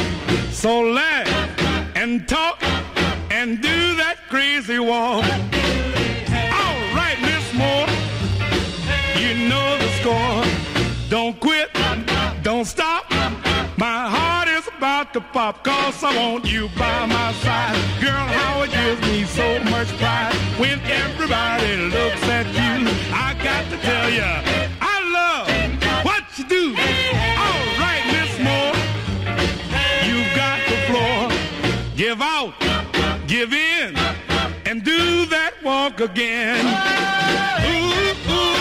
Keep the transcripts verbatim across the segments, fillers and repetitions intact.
So laugh and talk and do that crazy walk. All right, Miss Moore, you know the score. Don't quit, don't stop. My heart is about to pop, cause I want you by my side. Girl, how it gives me so much pride when everybody looks at you. I got to tell you, I love what you do. All right, Miss Moore, you got the floor. Give out, give in, and do that walk again. Ooh, ooh.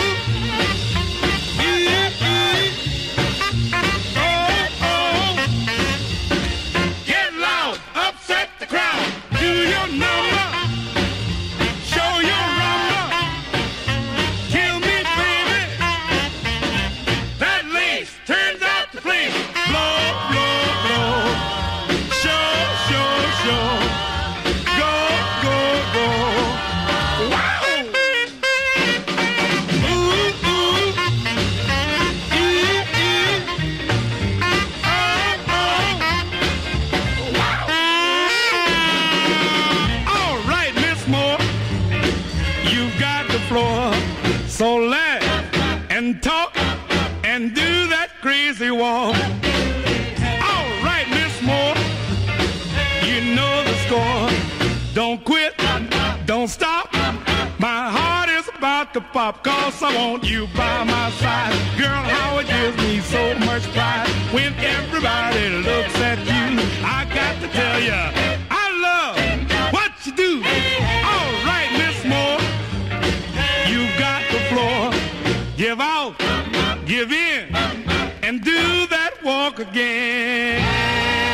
So laugh and talk and do that crazy walk. All right, Miss Moore, you know the score. Don't quit, don't stop. My heart is about to pop, cause I want you by my side. Girl, how it gives me so much pride when everybody looks at you. I got to tell you, I love what you do. All right, Miss Moore, you got the floor. Give out, give in, and do that walk again.